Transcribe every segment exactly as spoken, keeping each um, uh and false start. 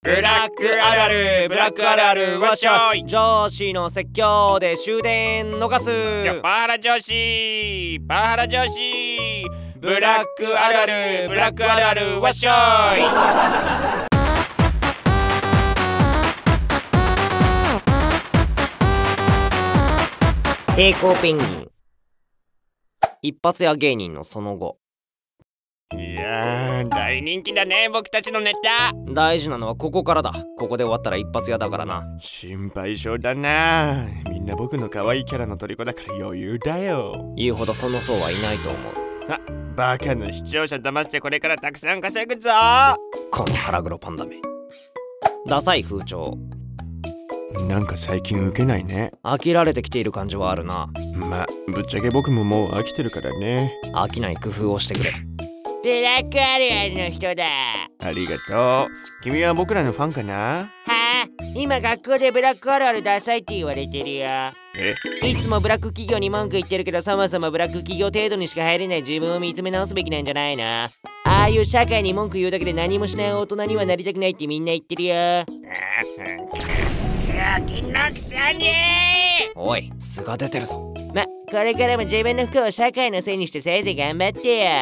ブラックあるある、ブラックあるある、わっしょい。 上司の説教で終電逃す。 パワハラ上司、パワハラ上司。ブラックあるある、ブラックあるある、わっしょい。 抵抗ペンギン。一発屋芸人のその後。 いやー、大人気だね、僕たちのネタ。 大事なのはここからだ。ここで終わったら一発屋だからな。 心配性だな。みんな僕の可愛いキャラの虜だから余裕だよ。 言うほどその層はいないと思う。 あ、バカな視聴者騙してこれからたくさん稼ぐぞ。 この腹黒パンダめ。ダサい風潮。 なんか最近ウケないね。 飽きられてきている感じはあるな。 まあぶっちゃけ僕ももう飽きてるからね。 飽きない工夫をしてくれ。 ブラックあるあるの人だ。 ありがとう。君は僕らのファンかな？ はあ、今学校でブラックあるあるダサいって言われてるよ。 え？ いつもブラック企業に文句言ってるけど、そもそもブラック企業程度にしか入れない自分を見つめ直すべきなんじゃないの？ああいう社会に文句言うだけで何もしない大人にはなりたくないってみんな言ってるよ。 気のくさに。 おい、素が出てるぞ。 ま、これからも自分の不幸を社会のせいにしてせいぜい頑張ってよ。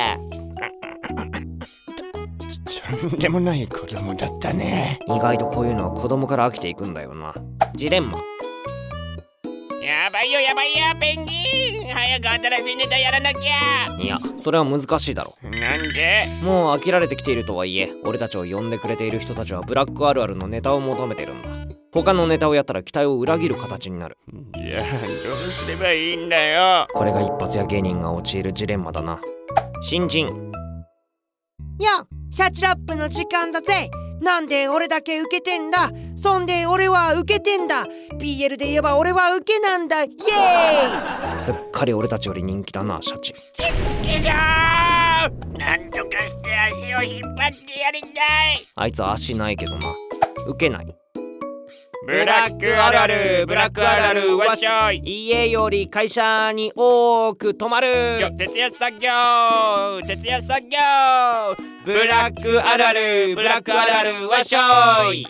とんでもない子供だったね。 意外とこういうのは子供から飽きていくんだよな。ジレンマ。 やばいよやばいよペンギン、早く新しいネタやらなきゃ。 いや、それは難しいだろ。 なんで？ もう飽きられてきているとはいえ、俺たちを呼んでくれている人たちはブラックあるあるのネタを求めてるんだ。他のネタをやったら期待を裏切る形になる。 いや、どうすればいいんだよ。 これが一発屋芸人が陥るジレンマだな。新人。 よっ、シャチラップの時間だぜ。なんで俺だけ受けてんだ。そんで俺は受けてんだ。 ピーエル で言えば俺は受けなんだ。イエーイ。 すっかり俺たちより人気だな、シャチ。 ちっけしょー、なんとかして足を引っ張ってやりたい。 あいつ足ないけどな。受けない。 ブラックあるある、ブラックあるある、わっしょい。 家より会社に多く泊まる。 よ、徹夜作業、徹夜作業。ブラックあるある、ブラックあるある、わっしょい。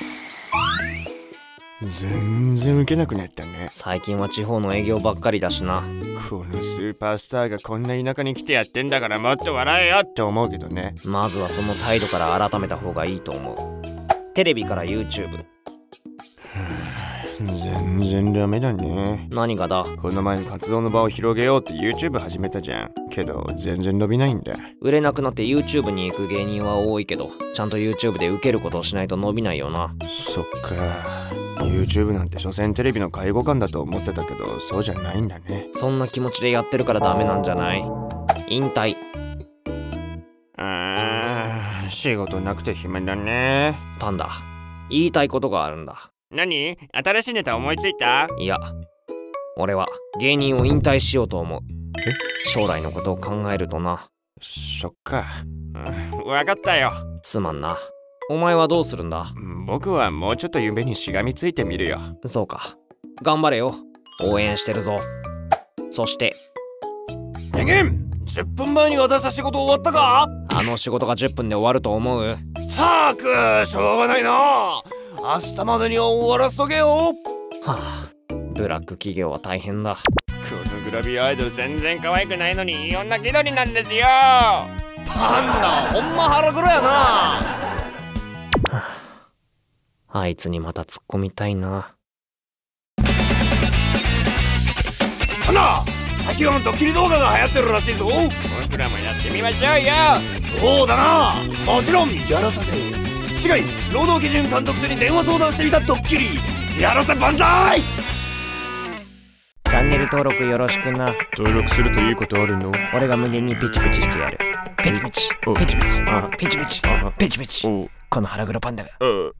全然ウケなくなったね。 最近は地方の営業ばっかりだしな。 このスーパースターがこんな田舎に来てやってんだからもっと笑えよって思うけどね。 まずはその態度から改めた方がいいと思う。テレビから YouTube。 全然ダメだね。 何がだ？ この前活動の場を広げようって YouTube 始めたじゃん。けど全然伸びないんだ。 売れなくなって YouTube に行く芸人は多いけど、ちゃんと YouTube で受けることをしないと伸びないよな。 そっか。YouTube なんて所詮テレビの介護官だと思ってたけど、そうじゃないんだね。 そんな気持ちでやってるからダメなんじゃない？引退。 あー、仕事なくて暇だね。 パンダ、言いたいことがあるんだ。 何？新しいネタ思いついた？ いや、俺は芸人を引退しようと思う。 え？ 将来のことを考えるとな。 そっか。うん、わかったよ。 すまんな。お前はどうするんだ？ 僕はもうちょっと夢にしがみついてみるよ。 そうか。頑張れよ。応援してるぞ。そしてペンギン、じゅっぷんまえに渡した仕事終わったか？ あの仕事がじゅっぷんで終わると思う？ さーく、しょうがないな。明日までには終わらせとけよ。はあ、ブラック企業は大変だ。 このグラビアアイドル全然可愛くないのに女気取りなんですよ。パンダほんま腹黒やな。はあ、あいつにまた突っ込みたいな。 パンダ、最近はドッキリ動画が流行ってるらしいぞ。僕らもやってみましょうよ。そうだな、もちろんやらせて。次回、労働基準監督署に電話相談してみたドッキリやらせ万歳。 チャンネル登録よろしくな。 登録するといいことあるの？ 俺が無限にピチピチしてやる。ピチピチピチピチピチピチピチ。この腹黒パンダが。